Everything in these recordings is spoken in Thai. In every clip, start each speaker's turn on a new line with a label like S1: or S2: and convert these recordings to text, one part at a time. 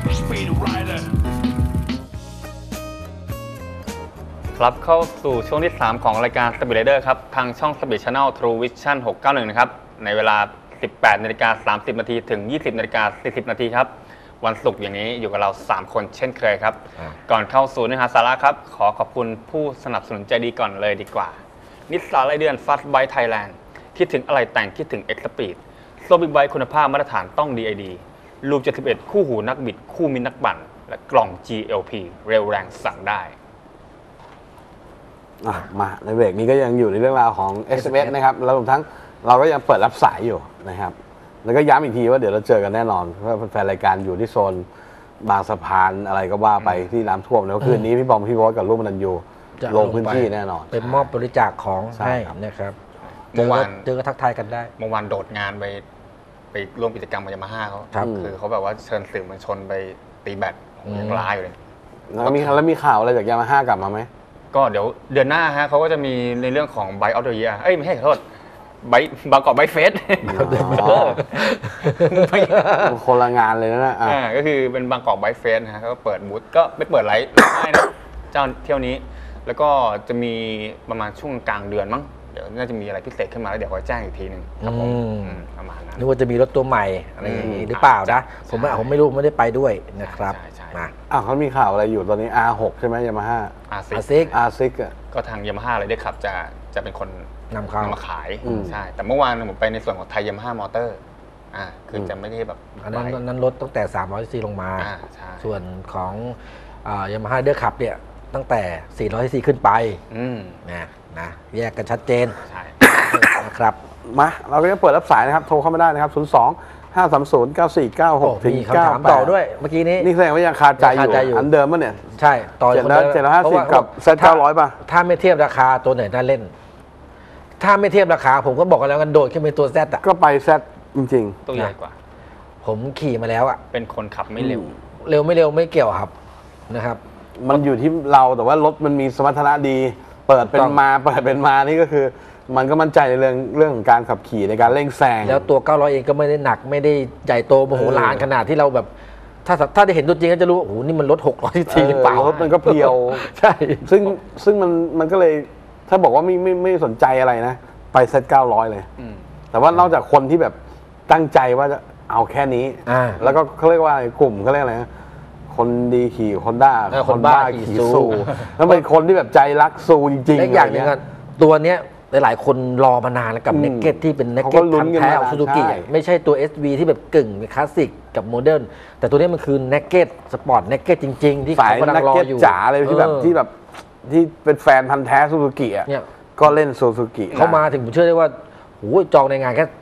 S1: ครับเข้าสู่ช่วงที่ 3 ของรายการ Speed Rider ครับทางช่อง Speed Channel True Vision 691นะครับในเวลา 18:30 นถึง 20:40 นครับวันศุกร์อย่างนี้อยู่กับเรา 3 คนเช่นเคยครับก่อนเข้าสู่เนื้อหาสาระครับขอขอบคุณผู้สนับสนุนใจดีก่อนเลยดีกว่านิสสันไรเดอร์ Fast Bike Thailand คิดถึงอะไรแต่งคิดถึง X Speed โซ่บิ๊กไบค์คุณภาพมาตรฐานต้อง DID ลูป 71 คู่หูนักบิดคู่มิตรนักปั่นและกล่อง GLP เร็วแรงสั่งได้
S2: มาในเบรกนี้ก็ยังอยู่ในเรื่องราวของ SMS นะครับแล้วรวมทั้งเราก็ยังเปิดรับสายอยู่นะครับแล้วก็ย้ำอีกทีว่าเดี๋ยวเราเจอกันแน่นอนเพราะแฟนรายการอยู่ที่โซนบางสะพานอะไรก็ว่าไปที่น้ำท่วมแล้วคืนนี้พี่บอมพี่โบ๊ทกับลูกมนันยูลงพื้นที่แน่นอน
S3: เป็นมอบบริจาคของให้นะครับเมื่อวานเจอก็ทักทายกันได้
S1: เมื่อวานโดดงานไปร่วมกิจกรรมกับยามาฮ่าเขาคือเขาแบบว่าเชิญสื่อมวลชนไปตีแบดยังร้ายอยู่เลย
S2: แล้วมีข่าวอะไรจากยามาฮ่ากลับมาไหม
S1: ก็เดี๋ยวเดือนหน้าฮะเขาก็จะมีในเรื่องของ Bike of the Year ไม่ใช่ขอโทษบางกอกไบค์เฟส
S2: คนละงานเลยนะ
S1: ก็คือเป็นบางกอกไบค์เฟสนะฮะเขาก็เปิดบูธก็ไม่เปิดไลฟ์ได้นะเจ้าเที่ยวนี้แล้วก็จะมีประมาณช่วงกลางเดือนมั้งเดี๋ยวน่าจะมีอะไรพิเศษขึ้นมาแล้วเดี๋ยวขอแจ้งอีกทีนึงครับผมประมาณนั้น
S3: นึกว่าจะมีรถตัวใหม่อะไรอย่างนี้หรือเปล่านะผมไม่รู้ไม่ได้ไปด้วยนะครับ
S1: มา
S2: เขามีข่าวอะไรอยู่ตอนนี้ R6 ใช่ไหมยามาฮ่า R6
S1: ก็ทางยามาฮ่าเลยได้ขับจะเป็นคนนำมาขายใช่แต่เมื่อวานผมไปในส่วนของไทยยามาฮ่ามอเตอร์คือจะไม่ได้แบบ
S3: อันนั้นลดตั้งแต่300 ซีลงมาส่วนของยามาฮ่าเดอร์ขับเนี่ยตั้งแต่400 ซีขึ้นไปนะแยกกันชัดเจนนะครับ
S2: มาเราก็จะเปิดรับสายนะครับโทรเข้ามาได้นะครับ02-530-9496 ถึง
S3: 98มีคำถามต่อด้วยเมื่อกี้นี้
S2: นี่แสดงว่ายังคาใจอยู่อันเดิมมั้ยเนี่ย
S3: ใช่ต่อ
S2: 750 กับ Z900 ป่ะ
S3: ถ้าไม่เทียบราคาตัวไหนน่าเล่นถ้าไม่เทียบราคาผมก็บอกกันแล้วกันโดดขึ้นเป็นตัว Z
S2: ก็ไป Z จริง
S1: ๆตัวใหญ่กว่า
S3: ผมขี่มาแล้ว
S1: เป็นคนขับไม่เร็ว
S3: ไม่เร็วไม่เกี่ยวครับนะครับ
S2: มันอยู่ที่เราแต่ว่ารถมันมีสมรรถนะดีเปิดเป็นมานี่ก็คือมันก็มั่นใจในเรื่องของการขับขี่ในการเร่งแซง
S3: แล้วตัว900เองก็ไม่ได้หนักไม่ได้ใหญ่โตมโหฬารขนาดที่เราแบบถ้าได้เห็นตัวจริงก็จะรู้โอ้โหนี่มันรถ600 ซีหรือเปล่าร
S2: ถมันก็เพียว
S3: ใช่
S2: ซึ่งมันก็เลยถ้าบอกว่าไม่สนใจอะไรนะไปเซต900เลยแต่ว่านอกจากคนที่แบบตั้งใจว่าจะเอาแค่นี้แล้วก็เขาเรียกว่ากลุ่มเขาเรียกอะไรนะคนดีขี่คนบ้าขี่ซูแล้วเป็นคนที่แบบใจรักซูจริงๆ
S3: และอย่างนึงตัวเนี้ยหลายคนรอมานานแล้วกับเนกเก็ตที่เป็นเนกเก็ตพันแท้ของซูซูกิไม่ใช่ตัว SV ที่แบบกึ่งคลาสสิกกับโมเดิร์นแต่ตัวนี้มันคือเนกเก็ตสปอร์ตเนกเก็ตจริงๆที่เขากำลังรออยู่
S2: จ๋าเลยที่เป็นแฟนพันธุ์แท้ซูซูกิก็เล่นซูซูกิ
S3: เขามาถึงผมเชื่อได้ว่าโอ้จองในงานแค่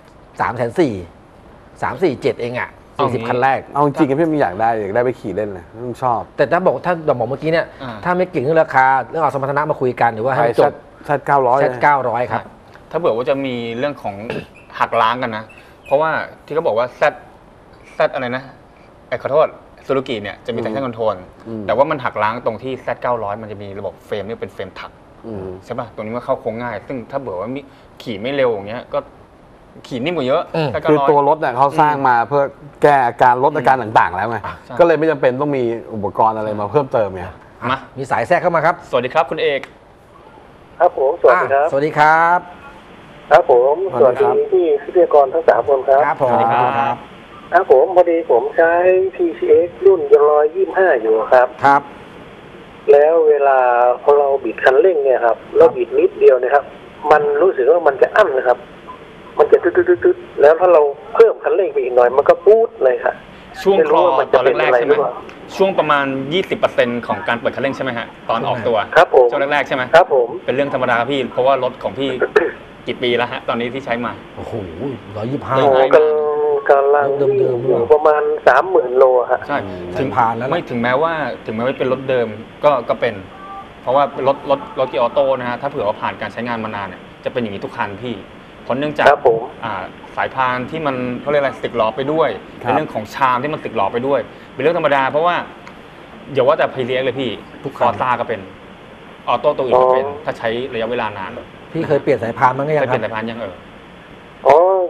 S3: 347,000เอง40 คันแรก
S2: เอาจริงๆพี่ไม่อยากได้ไปขี่เล่นเลยชอบ
S3: แต่ถ้าบอกเมื่อกี้เนี่ยถ้าไม่เก่งเรื่องราคาเรื่องเอาสมรรถนะมาคุยกันหรือว่าให้จบZ900ครับ
S1: ถ้าเผื่อว่าจะมีเรื่องของหักล้างกันนะเพราะว่าที่เขาบอกว่า Z อะไรนะขอโทษซูซูกิเนี่ยจะมี traction control แต่ว่ามันหักล้างตรงที่ Z900 มันจะมีระบบเฟรมนี่เป็นเฟรมถักใช่ป่ะตรงนี้มันเข้าโค้งง่ายซึ่งถ้าเผื่อว่าขี่ไม่เร็วอย่างเงี้ยก็ขี่นิ่มกว่าเยอะ
S2: คือตัวรถเนี่ยเขาสร้างมาเพื่อแก้อาการลดอาการต่างๆแล้วไงก็เลยไม่จำเป็นต้องมีอุปกรณ์อะไรมาเพิ่มเติมไง
S3: มีสายแทรกเข้ามาครับ
S1: สวัสดีครับคุณเอก
S4: ครับผมสวัสดีครับ
S3: สวัสดีครับ
S4: ครับผมสวัสดีที่วิทยากรทั้ง3 คนครับ
S3: ครับผมสวัสดีครับ
S4: ครับผมพอดีผมใช้ PCX รุ่น125อยู่ครับ
S3: ครับ
S4: แล้วเวลาพอเราบิดคันเร่งเนี่ยครับเราบิดนิดเดียวนะครับมันรู้สึกว่ามันจะอั้นนะครับมันจะตึ๊ดๆแล้วถ้าเราเพิ่มคันเร่งไปอีกหน่อยมันก็ปู๊ดเลยค่ะ
S1: ช่วงคลอตอนแรกๆใช่ไหมช่วงประมาณ 20% ของการเปิดคันเร่งใช่ไหมฮะตอนออกตัว
S4: ครับผม
S1: ช่วงแรกๆใช่ไหม
S4: ครับผม
S1: เป็นเรื่องธรรมดาครับพี่เพราะว่ารถของพี่กี่ปีแล้วฮะตอนนี้ที่ใช้มา
S3: โอ้โห125
S4: กำลังอยู่ประมาณ 30,000 โลฮะ
S1: ใช่ถึงผ่านแล้วไม่ถึงแม้ว่าเป็นรถเดิมก็เป็นเพราะว่ารถเกียร์ออโต้นะฮะถ้าเผื่อว่าผ่านการใช้งานมานานเนี่ยจะเป็นอย่างนี้ทุกคันพี่เพราะเนื่องจากสายพานที่มันเขาเรียกอะไรติดล้อไปด้วยเป็นเรื่องของชามที่มันติดล้อไปด้วยเป็นเรื่องธรรมดาเพราะว่าอย่าว่าแต่พีเรียกเลยพี่ทุกฟอร์ซ่าก็เป็นออโต้ตัวอื่นก็เป็นถ้าใช้ระยะเวลานาน
S3: พี่เคยเปลี่ยนสายพานมั้งยัง
S1: เคยเปลี่ยนสายพานยัง
S4: อ๋อ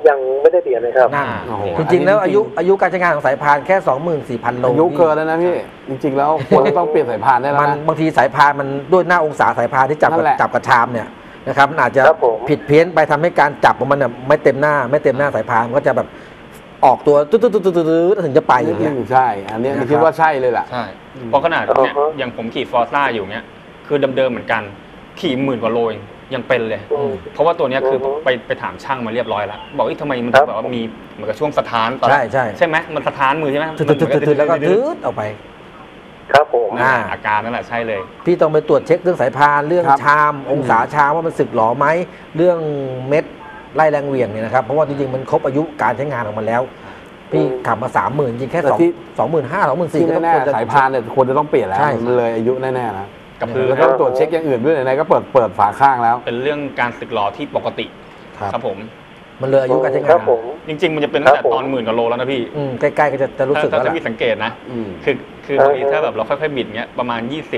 S4: ยังไม่ได้เปลี่ยนเลยครับ
S3: น่า
S2: โอ้โห
S3: จริงๆแล้วอายุการใช้งานของสายพานแค่ 24,000 โล
S2: อายุเกินแล้วนะพี่ จริงๆแล้วควรจะต้องเปลี่ยนสายพานได้แล้ว
S3: มัน
S2: นะ
S3: บางทีสายพานมันด้วยหน้าองศาสายพานที่จับ
S2: นั่นแหละ
S3: จับกระชามเนี่ยนะครับมันอาจจะ
S4: ครับผม
S3: ผิดเพี้ยนไปทำให้การจับของมันเนี่ยไม่เต็มหน้าสายพานมันก็จะแบบออกตัวตึ๊ดๆๆๆถึงจะไปอย่างเงี้ย
S2: ใช่ อันเนี้ย
S3: นะครับ
S2: คิดว่าใช่เลยแหละ
S1: ใช่เพราะขนาดเนี่ย
S4: อ๋อ
S1: อย่างผมขี่ฟอร์ซ่าอยู่เนี้ยคือเดิมๆเหมือนกันขี่10,000 กว่าโลยังเป็นเลย
S4: อืม
S1: เพราะว่าตัวเนี้ยคือ
S4: อือฮึ
S1: ไปถามช่างมาเรียบร้อยแล้ว บอกทำไมมัน
S4: ครั
S1: ถึ
S4: บ
S1: งแบบว่ามีเหมือนกับช่วงสถานตอนแรก
S3: ใช่
S1: ไหมมันสถานมือใช่ไหม
S3: ตึ๊ดๆๆๆแล้วก็ตึ๊ดออกไป
S4: ครับผม
S1: นั่นแหละอาการนั่นแหละใช่เลย
S3: พี่ต้องไปตรวจเช็คเรื่องสายพานเรื่อง
S2: ครับ
S3: ชามองศาชามว่ามันสึกหรอไหมเรื่องเม็ดไล่แรงเหวี่ยงเนี่ยนะครับเพราะว่าจริงๆมันครบอายุการใช้งานของมันแล้ว พี่ขับมา 30,000จริงแค่
S2: แต่ที่
S3: 25,000
S2: ที่
S3: 24,000ก็ต้อง
S2: แน่
S3: ควรจะ
S2: ๆสายพานเนี่ยควรจะต้องเปลี่ยนแล้ว
S3: ใช่
S2: มันเลยอายุแน่ๆนะ
S1: กับพื้น
S2: แล้วก็ตรวจเช็คอย่างอื่นด้วยไหนๆก็เปิดฝาข้างแล้ว
S1: เป็นเรื่องการสึกหรอที่ปกติ
S3: ครับ
S1: ครับผม
S3: มันเลยอายุการใช้
S4: ค
S3: งา
S4: รั
S3: น
S4: บผม
S1: จริงๆมันจะเป็นตั้งแต่
S4: ครับผม
S1: ตอน10,000 กว่าโลแล้วนะพี่
S3: ใกล้ๆก็จะรู้สึกแล้ว
S1: ถ้า
S3: ล่ะ
S1: พี่สังเกตนะ
S2: อืม
S1: คือบางทีถ้าแบบเราค่อยๆบิดเงี้ยประมาณ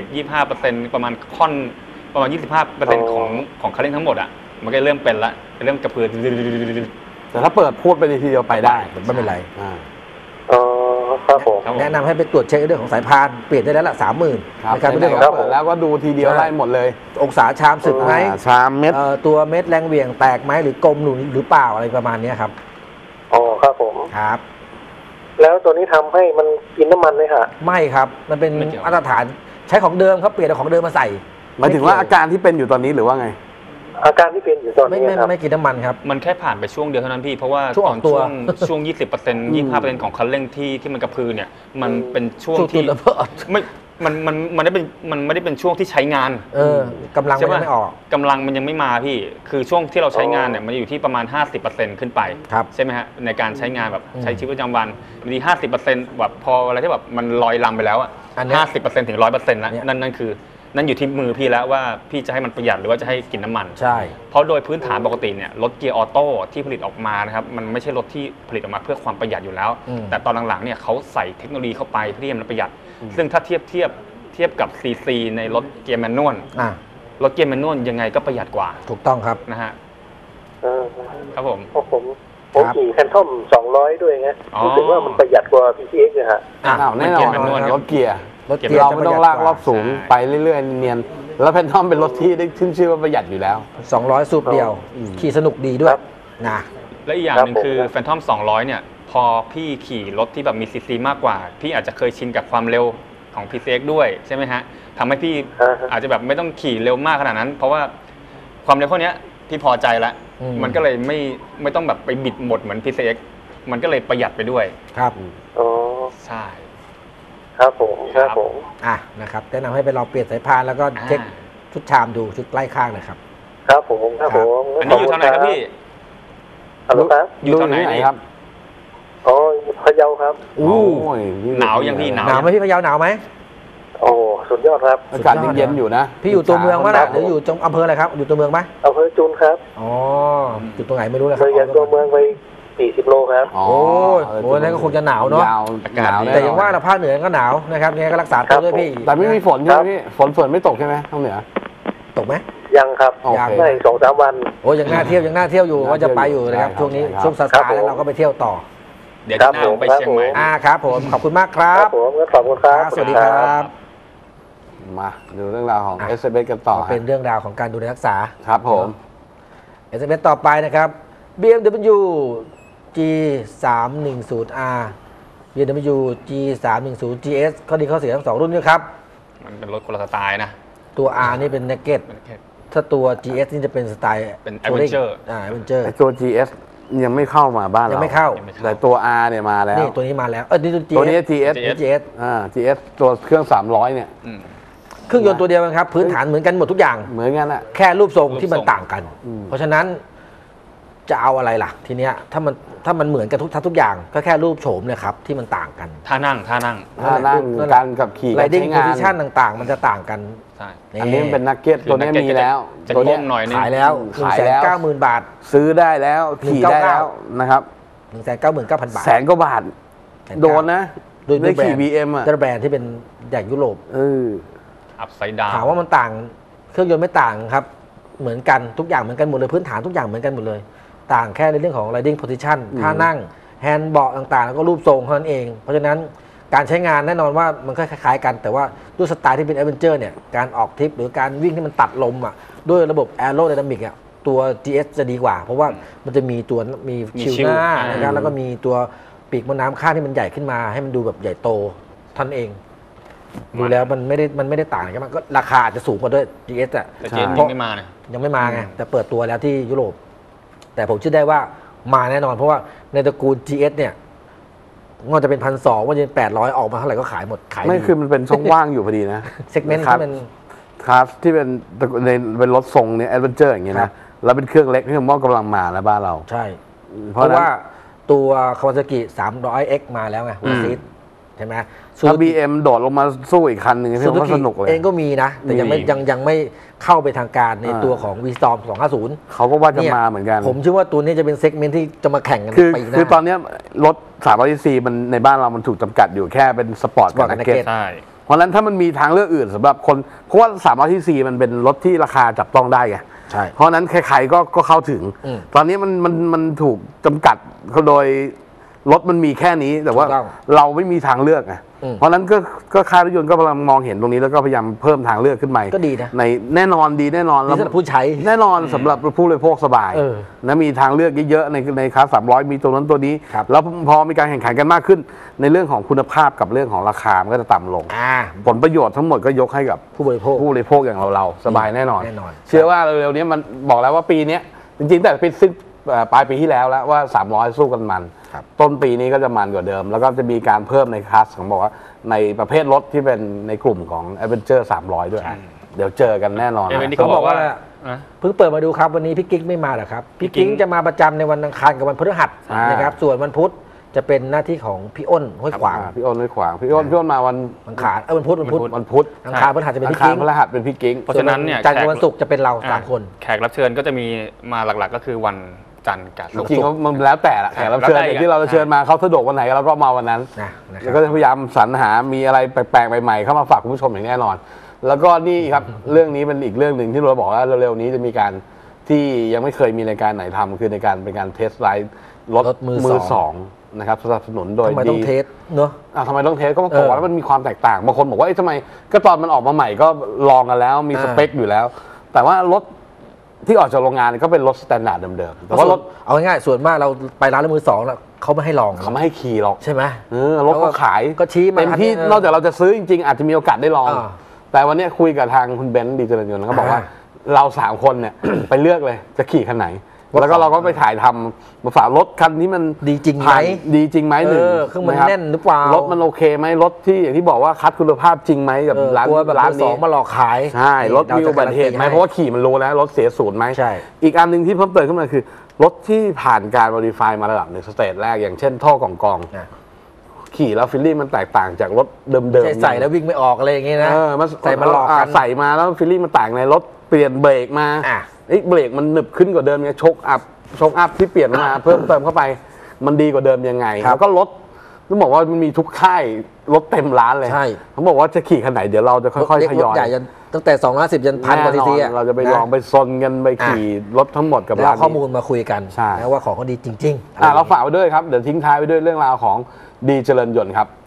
S1: 20-25%ประมาณค่อนประมาณ 25%ของคันเร่งทั้งหมดอ่ะมันก็เริ่มเป็นละเริ่มกระเพื่อม
S2: แต่ถ้าเปิดพูดไปทีเดียวไปได้
S3: ไม่เป็นไร
S2: อ่า
S4: อ๋อครับผม
S1: ครับผม
S3: แนะนำให้ไปตรวจเช็คเรื่องของสายพานเปลี่ยนได้แล้วล่ะ 30,000
S2: ครับ
S3: นะครับ
S2: ไห
S3: เรื่อง
S2: น
S3: ข
S2: ๆ
S3: อง
S2: ก็เปิดแล้วก็ดูทีเดียว
S3: ใช่
S2: ไล่หมดเลย
S3: องศาชามสึกไหม
S2: ชามเม็ด
S3: ตัวเม็ดแรงเหวี่ยงแตกไหมหรือกลมหรือเปล่าอะไรประมาณเนี้ยครับ
S4: อ๋อครับผม
S3: ครับ
S4: แล้วตัวนี้ทำให้มันกินน้ำมันไหมฮะ
S3: ไม่ครับมันเป็น
S1: ไม่เกี่ยว
S3: มาตรฐานใช้ของเดิมครับเปลี่ยนเอาของเดิมมาใส่
S2: หมายถึงว่าอาการที่เป็นอยู่ตอนนี้หรือว่าไง
S4: อาการที่เป็นอยู่ตอน
S3: ไม่
S4: นี้
S3: ไม่
S4: ครับ
S3: ไม่กินน้ำมันครับ
S1: มันแค่ผ่านไปช่วงเดียวเท่านั้นพี่ เพราะว่า
S3: ช่วงอ
S1: ต
S3: อ
S1: อก น
S3: ตัว
S1: ช่วง 20% 25%ของคันเร่งที่มันกระพือเนี่ยมันเป็นช่วง
S3: จุ
S1: ที่
S3: ดระเบิด
S1: ไม่มันไม่ได้เป็นช่วงที่ใช้งาน
S3: กำลังมันยังไม่ออก
S1: กำลังมันยังไม่มาพี่ คือช่วงที่เราใช้งานเนี่ยมันอยู่ที่ประมาณ 50%ขึ้นไป
S3: ครับ
S1: ใช่ไหมฮะในการใช้งานแบบ
S3: อืม
S1: ใช้ชีวิตประจำวันบางที50%แบบพออะไรที่แบบมันลอยลำไปแล้วอ่ะ
S3: อันเนี้ย
S1: 50%ถึง 100%นะ
S3: เนี่ย
S1: นั่นคือนั่นอยู่ที่มือพี่แล้วว่าพี่จะให้มันประหยัดหรือว่าจะให้กินน้ำมัน
S3: ใช่
S1: เพราะโดยพื้นฐานปกติเนี่ยรถเกียร์ออโต้ที่ผลิตออกมานะครับมันไม่ใช่รถที่ผลิตออกมาเพื่อความประหยัดอยู่แล้ว แต่ตอนหลังๆเนี่ยเขาใส่เทคโนโลยีเข้าไปเพื่อที่ให้มันประหยัด ซึ่งถ้าเทียบกับ CC ในรถเกียร์แมนนวล
S3: อ่ะ
S1: รถเกียร์แมนนวลยังไงก็ประหยัดกว่า
S3: ถูกต้องครับ
S1: นะฮะ
S4: เออ
S1: ครับผม
S4: เพราะผม
S3: ครับ
S4: ขี่แฟนทอม200 ด้วยไง
S1: อ๋อ
S4: รู้สึกว่ามันประหยัดกว่า PCX เลยฮะ
S1: อ่ะ
S2: อ้าวแน่นอน
S1: มันเกียร์แมนนวล
S2: รถเกียร์
S3: รถเกียร์
S2: เรา
S3: จะ
S2: ไม่
S3: ประห
S2: ต้อ
S3: ยั
S2: ง
S3: ด
S2: ลาก
S3: ก
S2: ร
S3: ว่า
S2: อบสูง
S1: ใช่
S2: ไปเรื่อยๆเนียนๆแล้วแพนทอมเป็นรถที่ได้ขึ้นชื่อว่าประหยัดอยู่แล้ว
S3: 200 สูบเดียว ขี่สนุกดีด้วย
S4: ครับ
S3: นะ
S1: และอีกอย่างหนึ่ง
S4: ครับผม
S1: คือแฟนทอม200เนี่ยพอพี่ขี่รถที่แบบมีซีซีมากกว่า พี่อาจจะเคยชินกับความเร็วของ PCX ด้วยใช่ไหมฮะทำให้พี่
S4: อ่าฮะ
S1: อาจจะแบบไม่ต้องขี่เร็วมากขนาดนั้น เพราะว่าความเร็วเท่านี้พี่พอใจแล้ว มันก็เลยไม่ต้องแบบไปบิดหมดเหมือน PCX มันก็เลยประหยัดไปด้วย
S3: ครับ
S4: อ๋อ
S1: ใช่
S4: ครับผมครับผม
S3: นะครับแนะนำให้ไปลองเปลี่ยนสายพานแล้วก็เช็คชุดชามดูชุดใกล้ข้างนะครับ
S4: ครับผมครับผม
S1: อันนี้อยู่เท่าไหร่ครับพี่
S4: ฮัลโหลครับ
S1: อยู่ตอนไหนนี่
S2: ครับ
S4: อ๋อพะเยาครับ
S3: อู้
S2: โอ้ย
S1: หนาวยังพี่หนาว
S3: หนาวไหมพี่พะเยาหนาวไหม
S4: โอ้สุดยอดครับ
S2: อากาศยังเย็นอยู่นะ
S3: พี่อยู่ตัวเมืองมั้ย
S4: ครั
S3: ล่ะ
S4: บ
S3: หรืออยู่จังอำเภออะไรครับ อยู่ตัวเมืองไหม
S4: อำเภอจุนครับ
S3: อ๋ออยู่ตรงไหนไม่รู้นะค
S4: เล
S3: รับ
S4: ยจากตัวเมืองไป40 โลครับ
S2: อ๋อ
S3: โอ้ยนั่นก็คงจะหนาวเนาะ
S2: ยาว
S1: อากาศ
S2: หนาว
S1: ดี
S2: น่
S3: แต่อย่างว่าเราภาคเหนือก็หนาวนะครับยังไงก็รักษาตัวด้วยพี่
S2: แต่ไม่มีฝนใช่ไหมพี่ฝนไม่ตกใช่ไหมทางเหนือ
S3: ตกไหม
S4: ยังครับ
S2: โอเค
S4: ได้อีก2-3 วัน
S3: โอ้ยยังน่าเที่ยวยังน่าเที่ยวอยู่ว่าจะไปอยู่นะครับ
S2: ใช่ครับ
S3: ช่วงนี้
S2: ใช่ครับ
S3: ช่วงซา
S4: ครับ
S3: ซาแล้วเราก็ไปเที่ยวต่อ
S1: เดี๋ยวจะหน้าผมไปเชียงใหม่
S3: ครับผมขอบคุณมากครั
S4: ครับ บผมงั้นขอบคุณครับ
S3: สวัสดีครับ
S2: มาดูเรื่องราวของ
S3: อ่ะ
S2: เอสเกันต่อ
S3: เป็นเรื่องราวของการดูแลรักษา
S2: ครับผม
S3: SMS ต่อไปนะครับ BMW G310R BMW G310 GS ข้อดีข้อเสียทั้งสองรุ่นนี้ครับ
S1: มันเป็นรถคนละสไตล์นะ
S3: ตัว R นี่เป็น naked
S1: มันแค่
S3: ถ้าตัว GS นี่จะเป็นสไตล์
S1: เป็น
S3: touring
S1: adventure
S3: adventure
S2: ไอตัว GS ยังไม่เข้ามาบ้านเรา
S3: ยังไม่เข้า
S2: แต่ตัว R เนี่ยมาแล้ว
S3: นี่ตัวนี้มาแล้วนี่ตัว
S2: ตัวนี้
S3: GS
S2: GS
S3: GS
S2: GS ตัวเครื่อง 300 เนี่ย
S1: อืม
S3: เครื่องยนต์ตัวเดียวกันครับ พื้นฐานเหมือนกันหมดทุกอย่าง
S2: เหมือนกันอ่ะ
S3: แค่รูปทรงที่มัน
S1: รูปทรง
S3: ต่างกัน
S2: อืม
S3: เพราะฉะนั้นจะเอาอะไรล่ะ ทีเนี้ยถ้ามันเหมือนกันทุกอย่าง ก็แค่รูปโฉมเนี่ยครับที่มันต่างกัน
S1: ท่านั่ง
S2: ถ้านั่งการขับขี่
S3: ไร
S2: การ
S3: ดิ้ง
S2: ใช้
S3: โพ
S2: งาน
S3: ซิชันต่างๆ มันจะต่างกัน
S1: ใช่
S2: อันนี้มันเป็นนักเก็ต
S1: คือ
S2: ตัวนี้
S1: nugget
S2: มีแล้ว
S1: จะ
S2: ตัว
S1: ก้
S2: เนี้ย
S1: มหน่อยนึง
S3: ขายแล้ว
S2: ขายแล้ว
S3: 190,000 บาท
S2: ซื้อได้แล้วขี่ได้แล้วนะครับ
S3: 199,000 บาท
S2: แสนกว่าบาท โดนนะ
S3: โดย
S2: ได้ขี่
S3: แบรนด์
S2: BM อ่ะ
S3: แบรนด์ที่เป็นอย่างยุโรป
S1: อัพไซด์ดาว
S3: ถามว่ามันต่างเครื่องยนต์ไม่ต่างครับ เหมือนกันทุกอย่างเหมือนกันหมดเลยพื้นฐานทุกอย่างเหมือนกันหมดเลยต่างแค่ในเรื่องของ riding position ท่านั่งแฮนด์เบาะต่างๆแล้วก็รูปทรงเท่านั้นเองเพราะฉะนั้นการใช้งานแน่นอนว่ามันก็คล้ายๆกันแต่ว่าด้วยสไตล์ที่เป็นแอดเวนเจอร์เนี่ยการออกทริปหรือการวิ่งที่มันตัดลมอ่ะด้วยระบบแอโรไดนามิกอ่ะตัว GS จะดีกว่าเพราะว่ามันจะมีชิลหน้านะครับแล้วก็มีตัวปีกมดน้ำข้างที่มันใหญ่ขึ้นมาให้มันดูแบบใหญ่โตท่านเองดูแล้วมันไม่ได้ต่างกันมากก็ราคาอาจจะสูงกว่าด้วย GS อ่ะ
S1: แต่ GS ยังไม่มาเนี่ย
S3: ยังไม่มาไงแต่เปิดตัวแล้วที่ยุโรปแต่ผมเชื่อได้ว่ามาแน่นอนเพราะว่าในตระกูล GS เนี่ยมันจะเป็น1,200ว่าจะเป็น800ออกมาเท่าไหร่ก็ขายหมดขาย
S2: ไม่คือมันเป็นช่องว่างอยู่พอดีนะ
S3: เซกเมนต์ที่มัน
S2: คลาสที่เป็นรถทรงเนี่ยแอดเวนเจอร์อย่างเงี้ยนะแล้วเป็นเครื่องเล็กที่ผมว่ากำลังมาแล้วบ้านเรา
S3: ใช่เพราะว่าตัว Kawasaki 300X มาแล้วไงหัวซีดใช่ไหม
S2: ถ้า BM โดดลงมาสู้อีกคันหนึ่งที่ผมว่าสนุกเลย
S3: เองก็มีนะแต่ยังไม่เข้าไปทางการในตัวของ V-Storm 250
S2: เขาก็ว่าจะมาเหมือนกัน
S3: ผมเชื่อว่าตัวนี้จะเป็นเซกเมนต์ที่จะมาแข่งกันปีหน้า
S2: คือตอนนี้รถ300ccมันในบ้านเรามันถูกจำกัดอยู่แค่เป็นสปอร์ตกับนักเก็ตเพราะฉะนั้นถ้ามันมีทางเลือกอื่นสำหรับคนเพราะว่า300ccมันเป็นรถที่ราคาจับต้องได้ไงเพราะนั้นใครๆก็เข้าถึงตอนนี้มันถูกจำกัดโดยรถมันมีแค่นี้แต่ว่าเราไม่มีทางเลือกไงเพราะนั้นก็ค่ายรถยนต์ก็กำลังมองเห็นตรงนี้แล้วก็พยายามเพิ่มทางเลือกขึ้นมา
S3: ก็ดีนะ
S2: ในแน่นอนดีแน่นอน
S3: สำหรับผู้ใช้
S2: แน่นอนสำหรับผู้บริโภคสบายนะมีทางเลือกเยอะๆในคลาส300มีตัวนั้นตัวนี้แล้วพอมีการแข่งขันกันมากขึ้นในเรื่องของคุณภาพกับเรื่องของราคามันก็จะต่ำลงผลประโยชน์ทั้งหมดก็ยกให้กับผู้บริโภคอย่างเราสบายแน่นอนเชื่อว่าเร็วๆนี้มันบอกแล้วว่าปีนี้จริงๆแต่ปีปลายปีที่แล้วว่า300สู้กันมันต้นปีนี้ก็จะมันกว่าเดิมแล้วก็จะมีการเพิ่มในคลาสของบอกว่าในประเภทรถที่เป็นในกลุ่มของ Adventure 300ด้วยเดี๋ยวเจอกันแน่นอน
S3: เขาบอกว่าเพิ่งเปิดมาดูครับวันนี้พี่กิ๊กไม่มาหรอครับพี่กิ๊กจะมาประจำในวันอังคารกับวันพฤหัสนะครับส่วนวันพุธจะเป็นหน้าที่ของพี่อ้นห้วยขวาง
S2: พี่อ้นห้วยขวางพี่อ้นมาวัน
S3: อังคารวันพุธอังคารพฤหัสจะเป็นพี่กิ๊ก
S2: พฤหัสเป็นพี่กิ๊ก
S1: เพราะฉะนั้นเนี่ย
S3: จันทร์วันศุกร์จะเป็นเรา3คน
S1: แขกรับเชิญก็จะมีมาหลักๆก็คือวันจันทร์กับ
S2: จริงๆมันแล้วแต่ละแขกรับเชิญที่เราจะเชิญมาเขาสะดวกวันไหนเราก็มาวันนั้นแล้วก็จะพยายามสรรหามีอะไรแปลกๆใหม่ๆเข้ามาฝากคุณผู้ชมอย่างแน่นอนแล้วก็นี่ครับเรื่องนี้เป็นอีกเรื่องหนึ่งที่เราบอกว่าเร็วๆนี้จะมีการที่ยังไม่เคยมีรายการไหนทำคือในการเป็นการเทสไลด์รถมือสองนะครับสนับสนุนโดย
S3: ทำไมต้องเทสเนอะ
S2: ทำไมต้องเทสก็บอกว่ามันมีความแตกต่างบางคนบอกว่าทำไมก็ตอนมันออกมาใหม่ก็ลองกันแล้วมีสเปคอยู่แล้วแต่ว่ารถที่ออกจากโรงงานก็เป็นรถสแตนดาร์ดเดิมๆแต่ว่ารถ
S3: เอาง่ายๆส่วนมากเราไปร้านรถมือสองแล้วเขาไม่ให้ลอง
S2: เขาไม่ให้ขี่หรอก
S3: ใช่ไหม
S2: รถเขาขาย
S3: ก็ชี้มา
S2: เต็มที่นอกจากเราจะซื้อจริงๆอาจจะมีโอกาสได้ลองแต่วันนี้คุยกับทางคุณเบนซ์ดีเจริญยนต์เขาบอกว่าเรา3คนเนี่ยไปเลือกเลยจะขี่คันไหนแล้วก็เราก็ไปถ่ายทำมาฝากรถคันนี้มัน
S3: ดีจริงไหม
S2: หนึ่ง
S3: เครื่องมันแน่นหรือเปล่าร
S2: ถมันโอเคไหมรถที่อย่างที่บอกว่าคัดคุณภาพจริงไหมกับร้าน
S3: นี้มาหลอกขาย
S2: ใช่รถมีอุบัติเหตุไหมเพราะว่าขี่มันรู้แล้วรถเสียศูนย์ไหมใช่อีกอันหนึ่งที่เพิ่มเติมขึ้นมาคือรถที่ผ่านการโมดิฟายมาระดับหนึ่งสเตจแรกอย่างเช่นท่อกองขี่แล้วฟิลลิ่งมันแตกต่างจากรถเดิม
S3: ๆใส่แล้ววิ่งไม่ออกอะไรอย่างเงี้ยนะ
S2: ใส่มาหลอกใส่มาแล้วฟิลลิ่งมันต่างในรถเปลี่ยนเบรกมาเบรกมันหนึบขึ้นกว่าเดิมเนี่ยโชคอัพที่เปลี่ยนมาเพิ่มเติมเข้าไปมันดีกว่าเดิมยังไงแล้วก็รถต้องบอกว่ามันมีทุกค่ายรถเต็มร้านเลยเขาบอกว่าจะขี่คันไหนเดี๋ยวเราจะค่อยๆทยอย
S3: ตั้งแต่250ยัน1,000กว่าซีซี
S2: เราจะไปลองไปซนกันไปขี่รถทั้งหมดกับ
S3: ร้านข้อมูลมาคุยกันนะว่าของเขาดีจริง
S2: ๆเราฝากไว้ด้วยครับเดี๋ยวทิ้งท้ายไว้ด้วยเรื่องราวของดีเจริญยนต์ครับ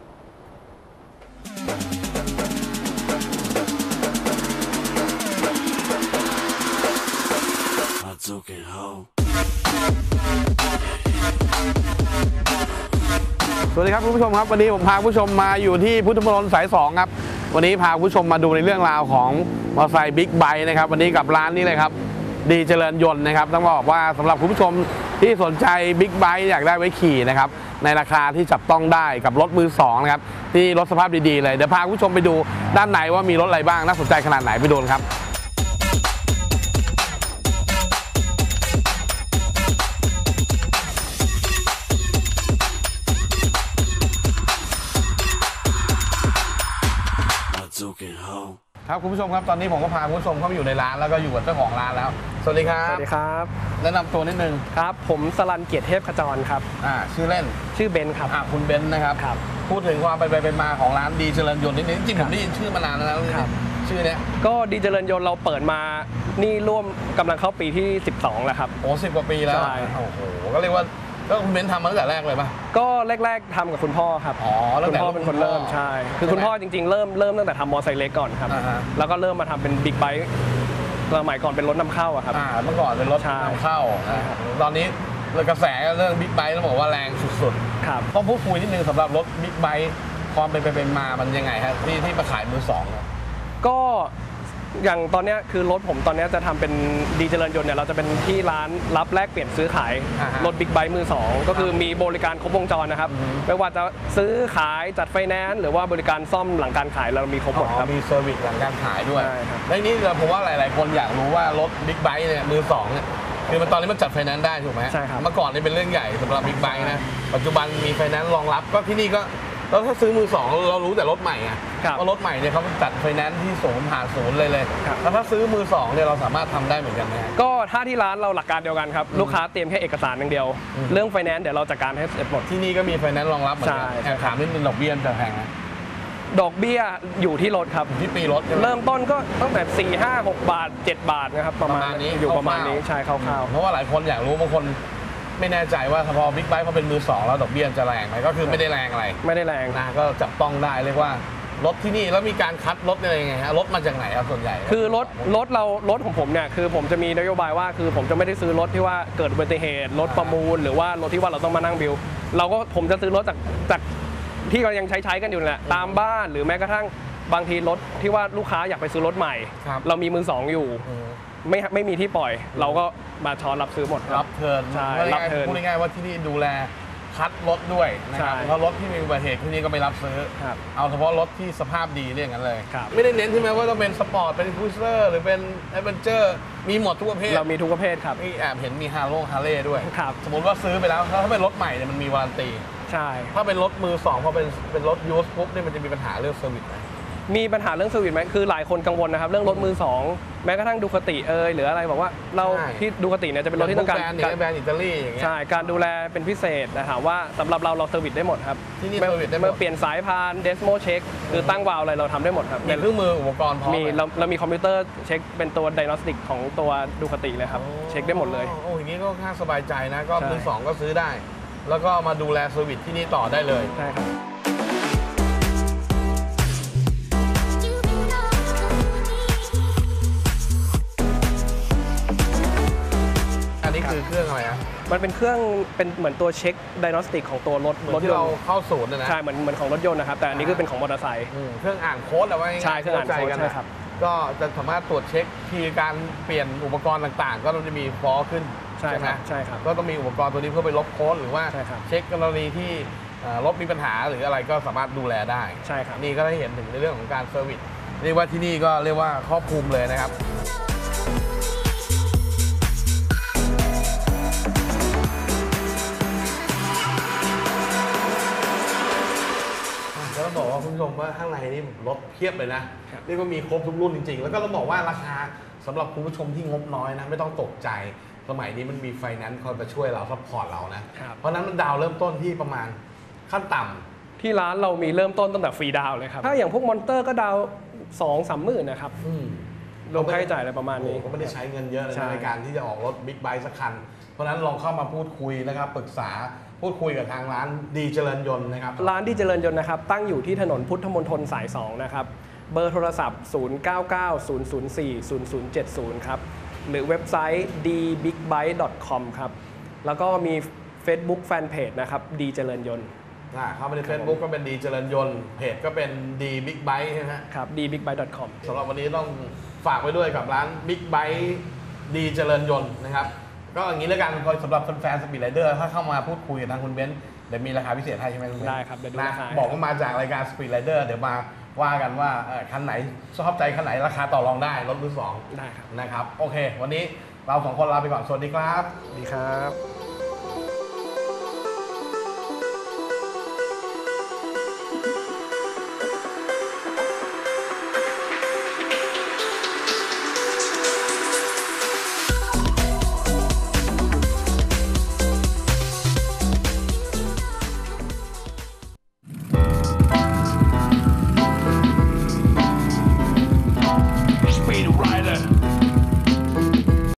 S2: สวัสดีครับคุณผู้ชมครับวันนี้ผมพาผู้ชมมาอยู่ที่พุทธมณฑลสาย2ครับวันนี้พาผู้ชมมาดูในเรื่องราวของมอเตอร์ไซค์บิ๊กไบค์นะครับวันนี้กับร้านนี้เลยครับดีเจริญยนต์นะครับต้องบอกว่าสำหรับคุณผู้ชมที่สนใจบิ๊กไบค์อยากได้ไว้ขี่นะครับในราคาที่จับต้องได้กับรถมือ2นะครับที่รถสภาพดีๆเลยเดี๋ยวพาผู้ชมไปดูด้านในว่ามีรถอะไรบ้างน่าสนใจขนาดไหนไปดูครับครับคุณผู้ชมครับตอนนี้ผมก็พาคุณผู้ชมเข้ามาอยู่ในร้านแล้วก็อยู่กับเจ้าของร้านแล้วสวัสดีครับ
S5: สวัสดีครับ
S2: แนะนำตัวนิดนึง
S5: ครับผมสรัญเกียรติเทพขจรครับ
S2: ชื่อเล่น
S5: ชื่อเบนซ์ครับ
S2: คุณเบนซ์นะครับพูดถึงความเป็นไปเป็นมาของร้านดีเจริญยนต์นิดนึงจริงผมได้ยินชื่อมานานแล้วครับ
S6: ชื่อเนี้ย
S5: ก็ดีเจริญยนต์เราเปิดมานี่ร่วมกำลังเข้าปีที่ 12 แล้วครับ
S6: โอ้10 กว่าปีแล้ว
S5: ใช่
S6: โอ้โหก็เรียกว่าก็คุณเบนซ์ทำมาตั้งแต่แรกเลยป่ะ
S5: ก็แรกๆทำกับคุณพ่อครับ
S6: อ๋อตั้ง
S5: คุณ
S6: แต่
S5: พ่อเป็นคนเริ่ม
S6: รุ่นพ่อ
S5: ใช่คือคุณพ่อจริงๆเริ่มตั้งแต่ทำมอไซค์เล็กก่อนครับ
S6: อ่าฮะ
S5: แล้วก็เริ่มมาทำเป็นบิ๊กไบค์สมัยก่อนเป็นรถนำเข้าอะครับ
S6: เมื่อก่อนเป็นรถ
S5: ใช่
S6: นำเข้าตอนนี้กระแสเรื่องบิ๊กไบค์ต้องบอกว่าแรงสุด
S5: ครับ
S6: ๆต้องพูดคุยนิดนึงสำหรับรถบิ๊กไบค์ความเป็นไปเป็นมามันยังไงฮะที่มาขายมือสองเนี่ย
S5: ก็อย่างตอนเนี้ยคือรถผมตอนเนี้ยจะทำเป็นดีเจริญยนต์เนี่ยเราจะเป็นที่ร้านรับแลกเปลี่ยนซื้อขาย
S6: อ่าฮะ
S5: รถบิ๊กไบค์มือสองก็คือมีบริการครบวงจรนะครับไม่ว่าจะซื้อขายจัดไฟแนนซ์หรือว่าบริการซ่อมหลังการขายเรามีครบหมดครับ
S6: มีเซอร์วิสหลังการขายด้วย
S5: ใช่ครับ
S6: และนี้ผมว่าหลาย ๆ คนอยากรู้ว่ารถบิ๊กไบค์เนี่ยมือสองเนี่ยคือมันตอนนี้มันจัดไฟแนนซ์ได้ถูกไหม
S5: ใช่ครับ
S6: เมื่อก่อนนี่เป็นเรื่องใหญ่สำหรับบิ๊กไบค์นะปัจจุบันมีไฟแนนซ์รองรับก็ที่นี่ก็แล้วถ้าซื้อมือสองเรารู้แต่รถใหม่ไง
S5: ครับ
S6: ว่ารถใหม่เนี่ยเขาจัดไฟแนนซ์ที่ศูนย์ผ่านศูนย์เลย
S5: ครับ
S6: แล้วถ้าซื้อมือสองเนี่ยเราสามารถทำได้เหมือนกันไหมฮะ
S5: ก็ถ้าที่ร้านเราหลักการเดียวกันครับลูกค้าเตรียมแค่เอกสารอย่างเดียว เรื่องไฟแนนซ์เดี๋ยวเราจัดการให้เสร็จหมด
S6: ที่นี่ก็มีไฟแนนซ์รองรับเหมือนกัน
S5: ใช่
S6: แอบถามนิดนึงดอกเบี้ยจะแพงไหม
S5: ดอกเบี้ยอยู่ที่รถครับ
S6: ที่ปีรถใช่ไหม
S5: เริ่มต้นก็ตั้งแต่ 4 5 6 บาท 7 บาทนะครับประมาณ
S6: ประมาณนี้
S5: อยู่ประมาณนี้
S6: คร่าวๆ
S5: ใช่คร่าว
S6: เพราะว่าหลายคนอยากรู้บางคนไม่แน่ใจว่าพอบิ๊กไบค์พอเป็นมือสองแล้วดอกเบี้ยจะแรงไหมก็คือไม่ได้แรงอะไร
S5: ๆไม่ได้แรง
S6: นะก็จับต้องได้เรียกว่ารถที่นี่แล้วมีการคัดรถอะไรยังไงฮะรถมาจากไหนครับส่วนใหญ่
S5: คือรถของผมเนี่ยคือผมจะมีนโยบายว่าคือผมจะไม่ได้ซื้อรถที่ว่าเกิดอุบัติเหตุรถประมูลหรือว่ารถที่ว่าเราต้องมานั่งบิลผมจะซื้อรถจากที่เรายังใช้กันอยู่นั่นแหละตามบ้านหรือแม้กระทั่งบางทีรถที่ว่าลูกค้าอยากไปซื้อรถใหม่ เรามีมือสองอยู่ ไม่มีที่ปล่อย เราก็มาช้อนรับซื้อหมดค
S6: รั
S5: รั
S6: บบ เทิร์น
S5: ใช่
S6: ว่า
S5: รับเทิร์น
S6: พูดง่ายๆว่าที่นี่ดูแลคัดรถด้วยนะครับ
S5: ใช่
S6: เพราะรถที่มีอุบัติเหตุที่นี่ก็ไม่รับซื้อ
S5: ครับ
S6: เอาเฉพาะรถที่สภาพดีเรียกงั้นเลย
S5: ครับ
S6: ไม่ได้เน้นใช่ไหมว่าต้องเป็นสปอร์ตเป็นครูเซอร์หรือเป็นแอดเวนเจอร์มีหมดทุกประเภท
S5: เรามีทุกประเภทครับ
S6: นี่แอบเห็นมีฮาร์เล่ด้วย
S5: ครับ
S6: สมมติว่าซื้อไปแล้วถ้าเป็นรถใหม่เนี่ยมันมีวารันตี
S5: ใช่
S6: ถ้าเป็นรถมือสองพอเป็นรถยูสปุ๊บเนี่ยมันจะมีปัญหาเรื่องเซอร์วิสไหม
S5: มีปัญหาเรื่องเซอร์วิสไหมคือหลายคนกังวลนะครับเรื่องรถมือสองแม้กระทั่งดูคติหรืออะไรบอกว่าเรา
S6: ใช่
S5: ที่ดูคติเนี่ยจะเป็นรถที่ต้องการ
S6: แบรนด์เนี่ยแบรนด์อิตาลีอย่างเงี้ย
S5: ใช่การดูแลเป็นพิเศษแต่ถามว่าสำหรับเราเซอร์วิสได้หมดครับ
S6: ที่นี่เซอร์วิสได้หมด
S5: เมื่อเปลี่ยนสายพานเดสโมเช็คคือตั้งวาล์วอะไรเราทำได้หมดครับ
S6: มีเครื่องมืออุปกรณ์พร้อม
S5: มี
S6: ไหม
S5: เรามีคอมพิวเตอร์เช็คเป็นตัวไดโนสติกของตัวดูคติเลยครับเช็คได้หมดเลย
S6: โอ้อย่างนี้ก็ค่อนข้างสบายใจนะก็
S5: ใช่
S6: มือสองก็ซื้อได้ แล้วก็มาดูแลเซอร์วิสที่นี่ต่อได้เลย
S5: ใช่ครับ
S6: อันนี้คือเครื่องอะไรอะ
S5: มันเป็นเครื่องเป็นเหมือนตัวเช็คไดโนสติกของตัวรถ
S6: เหมือนที่เราเข้าศูนย์นะ
S5: ใช่เหมือนของรถยนต์นะครับแต่อันนี้คือเป็นของมอเตอร์ไซค์
S6: เครื่องอ่านโค้ดเอาไว้ง่ายๆ
S5: ใช่เครื่องอ่านโค้ด
S6: เข้ใจกั
S5: ใช่ครับ
S6: ก็จะสามารถตรวจเช็คที่การเปลี่ยนอุปกรณ์ต่างๆ ก็ต้องจะมีฟอลขึ้น
S5: ใช่
S6: ไหม
S5: ครับใช่ครับ
S6: ก็ต้องมีอุปกรณ์ตัวนี้เพื่อไปลบโค้ดหรือว่า
S5: ใช่ครับ
S6: เช็คกรณีที่รถมีปัญหาหรืออะไรก็สามารถดูแลได้
S5: ใช่ครับ
S6: นี่ก็ได้เห็นถึงในเรื่องของการเซอร์วิสเรียกว่าที่นี่ก็เรียกว่าครอบคลุมเลยนะครับแล้วต้องบอกว่าคุณผู้ชมว่าข้างในนี่รถเพียบเลยนะเรียกว่ามีครบทุกรุ่นจริงๆ แล้วก็ต้องบอกว่าราคาสำหรับคุณผู้ชมที่งบน้อยนะไม่ต้องตกใจสมัยนี้มันมีไฟแนนซ์คอยมาช่วยเราซัพพอร์ตเรานะครับ เพราะฉะนั้นมันดาวน์เริ่มต้นที่ประมาณขั้นต่ำ
S5: ที่ร้านเรามีเริ่มต้นตั้งแต่ฟรีดาวน์เลยครับถ้าอย่างพวกมอนเตอร์ก็ดาว2-3 หมื่นนะครับรวมค่าใช้จ่ายอะไรประมาณนี้
S6: ก็ไม่ได้ใช้เงินเยอะเลย
S5: ใช่
S6: นะในการที่จะออกรถบิ๊กไบค์สักคัน เพราะฉะนั้นลองเข้ามาพูดคุยนะครับปรึกษาพูดคุยกับทางร้านดีเจริญยนต์นะครับ
S5: ร้านดีเจริญยนต์นะครับตั้งอยู่ที่ถนนพุทธมณฑลสาย 2 นะครับ เบอร์โทรศัพท์ 0990040070 ครับ หรือเว็บไซต์ dbigbike.com ครับ แล้วก็มี Facebook Fanpage นะครับดีเจริญยนต์
S6: เข้าไปใน Facebook ก็เป็นดีเจริญยนต์เพจก็เป็นดีบิ๊กไบค์นะฮะ
S5: ครับ dbigbike.com
S6: สำหรับวันนี้ต้องฝากไว้ด้วยกับร้านบิ๊กไบค์ดีเจริญยนต์นะครับ ก็อย่างนี้แล้วกันสำหรับแฟนๆสปีดไรเดอร์ถ้าเข้ามาพูดคุยกับทางคุณเบนซ์เดี๋ยวมีราคาพิเศษให้ใช่ไหมคุณเบนซ์
S5: ได้ครับเดี๋ยวดูราคา
S6: บอกว่ามาจากรายการสปีดไรเดอร์เดี๋ยวมาว่ากันว่าคันไหนชอบใจคันไหนราคาต่อรองได้รถมือสอง
S5: ได้ครับ
S6: นะครับโอเค วันนี้เราสองคนลาไปก่อนสวัสดีครับ
S5: ดีครับ